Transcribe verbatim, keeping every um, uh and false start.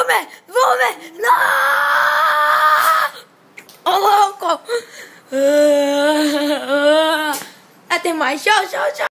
ver, vamos ver. Não! Ô, louco. Até mais, tchau, tchau, tchau.